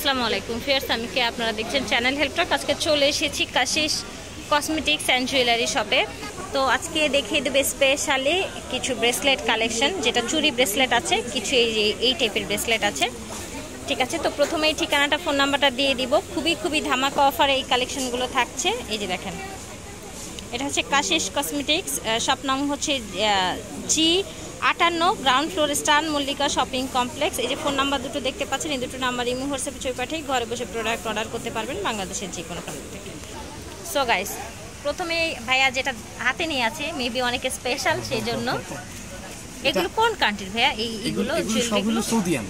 আসসালামু আলাইকুম ফিয়ার্স, আমি কে আপনারা দেখছেন চ্যানেল হেল্পটক। আজকে চলে এসেছি কাশিস কসমেটিক্স অ্যান্ড জুয়েলারি শপে। তো আজকে দেখিয়ে দেবে স্পেশালি কিছু ব্রেসলেট কালেকশন, যেটা চুরি ব্রেসলেট আছে, কিছু এই টাইপের ব্রেসলেট আছে। ঠিক আছে, তো প্রথমেই ঠিকানাটা ফোন নাম্বারটা দিয়ে দিব। খুবই ধামাকা অফারে এই কালেকশনগুলো থাকছে। এই যে দেখেন, এটা হচ্ছে কাশিস কসমেটিক্স, শপ নাম হচ্ছে G58, গ্রাউন্ড ফ্লোর, স্টান মল্লিকা শপিং কমপ্লেক্স। এই যে ফোন নাম্বার দুটো দেখতে পাচ্ছেন, এই দুটো নাম্বার ইমো হোয়াটসঅ্যাপে ছবি পাঠিয়ে ঘরে বসে প্রোডাক্ট অর্ডার করতে পারবেন বাংলাদেশের যে কোনো প্রান্ত থেকে। সো গাইস, প্রথমে ভাইয়া যেটা হাতে নিয়ে আছে মেবি অনেকে স্পেশাল, সেই জন্য এগুলো কোন কান্ট্রির ভাইয়া? এইগুলো সবগুলো সৌদিয়ান।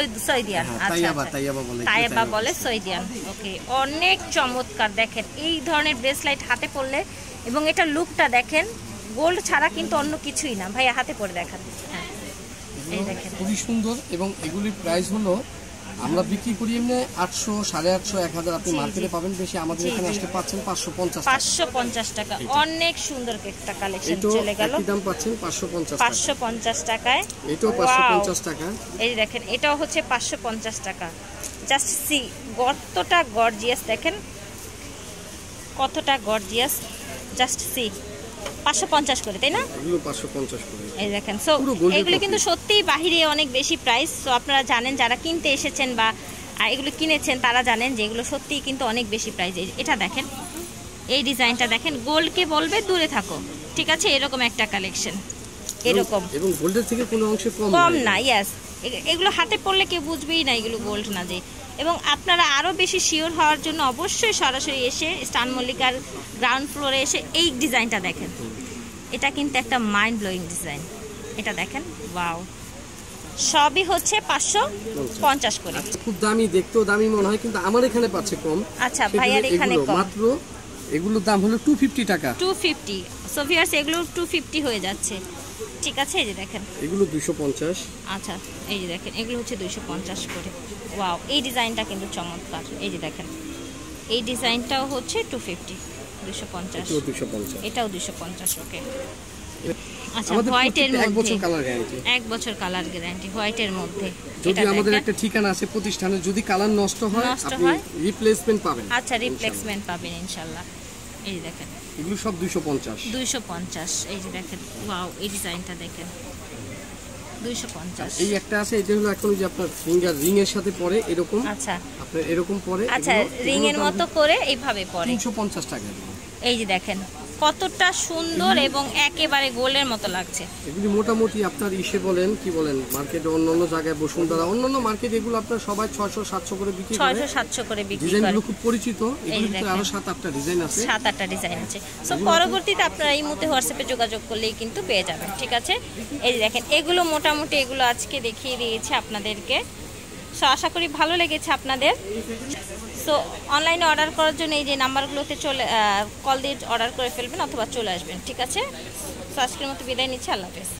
তাইয়াবা বলে সৌদিয়ান। ওকে, অনেক চমৎকার। দেখেন এই ধরনের ব্রেসলাইট হাতে পরলে, এবং এটা লুকটা দেখেন, গোল্ড ছাড়া কিন্তু অন্য কিছুই না। ভাইয়া হাতে পরে দেখান। হ্যাঁ, এই দেখেন খুবই সুন্দর। এবং এগুলির প্রাইস হলো আমরা বিক্রি করি এমনি 800, 850, 1000। আপনি মার্কেটে পাবেন বেশি, আমাদের এখানে আসলে পাচ্ছেন 550 টাকা। অনেক সুন্দর একটা কালেকশন চলে গেল। এই দাম পাচ্ছেন 550 টাকায়। এটাও 550 টাকা। এই দেখেন, এটাও হচ্ছে 550 টাকা। জাস্ট সি কতটা গর্জিয়াস, দেখেন কতটা গর্জিয়াস। জাস্ট সি 550 করে, তাই না? এগুলো 550 করে। এই দেখেন, সো এগুলো কিন্তু সত্যিই বাহিরে অনেক বেশি প্রাইস। সো আপনারা জানেন, যারা কিনতে এসেছেন বা এগুলো কিনেছেন তারা জানেন যে এগুলো সত্যিই কিন্তু অনেক বেশি প্রাইস। এটা দেখেন, এই ডিজাইনটা দেখেন, গোল্ডকে বলবে দূরে থাকো। ঠিক আছে, এরকম একটা কালেকশন, এরকম, এবং গোল্ডের থেকে কোনো অংশে কম না। ইয়েস, এগুলো হাতে পড়লে কেউ বুঝবেই না এগুলো গোল্ড না যে। এবং আপনারা আরও বেশি শিওর হওয়ার জন্য অবশ্যই সরাসরি এসে স্টান মল্লিকার গ্রাউন্ড ফ্লোরে এসে এই ডিজাইনটা দেখেন। এটা কিন্তু একটা মাইন্ড ব্লোয়িং ডিজাইন। এটা দেখেন, ওয়াও। সবই হচ্ছে 550 করে। খুব দামি, দেখতেও দামি মনে হয়, কিন্তু আমার এখানে পাচ্ছে কম। আচ্ছা, ভাইয়ার এখানে কম। মাত্র এগুলোর দাম হলো 250 টাকা। 250। সো ভিউয়ার্স, এগুলো 250 হয়ে যাচ্ছে। ঠিক আছে, এই যে দেখেন, এগুলো 250। আচ্ছা, এই যে দেখেন, এগুলো হচ্ছে 250 করে। ওয়াও, এই ডিজাইনটা কিন্তু চমৎকার। এই যে দেখেন, এই ডিজাইনটাও হচ্ছে 250, 250। এটাও 250। ওকে, আচ্ছা, হোয়াইটের মধ্যে 1 বছর কালার গ্যারান্টি। 1 বছর কালার গ্যারান্টি হোয়াইটের মধ্যে। যদি আমাদের একটা ঠিকানা আছে প্রতিষ্ঠানে, যদি কালার নষ্ট হয় আপনি রিপ্লেসমেন্ট পাবেন। আচ্ছা, রিপ্লেসমেন্ট পাবেন ইনশাআল্লাহ। এই দেখেন, এগুলো সব 250। এই যে দেখেন, ওয়াও, এই ডিজাইনটা দেখেন, 250। এই একটা আছে, এটা হলো এখন যে আপনার ফিঙ্গার রিং এর সাথে পরে এরকম। আচ্ছা, আপনার এরকম পরে। আচ্ছা, রিং এর মতো করে এইভাবে পরে 350 টাকা। এই যে দেখেন কতটা সুন্দর এবং একেবারে গোলের মতো লাগছে। এগুলি মোটামুটি আপনার ইসে বলেন, কি বলেন, মার্কেটে অন্যান্য জায়গায় বসুন্ধরা, অন্যান্য মার্কেট, এগুলো আপনার সবাই 600-700 করে বিক্রি করে। 600-700 করে বিক্রি করে। ডিজাইনগুলো খুব পরিচিত। এগুলোর ভিতরে আরো 7-8টা ডিজাইন আছে। 7-8টা ডিজাইন আছে। সো পরবর্তীতে আপনারা এই মুহূর্তে হোয়াটসঅ্যাপে যোগাযোগ করলেই কিন্তু পেয়ে যাবেন। ঠিক আছে, এই যে দেখেন, এগুলো মোটামুটি এগুলো আজকে দেখিয়ে দিয়েছে আপনাদেরকে। সো আশা করি ভালো লেগেছে আপনাদের। সো অনলাইনে অর্ডার করার জন্য এই যে নাম্বারগুলোতে কল দিয়ে অর্ডার করে ফেলবেন অথবা চলে আসবেন। ঠিক আছে, সো আজকের মতো বিদায় নিচ্ছি। আল্লাহ হাফেজ।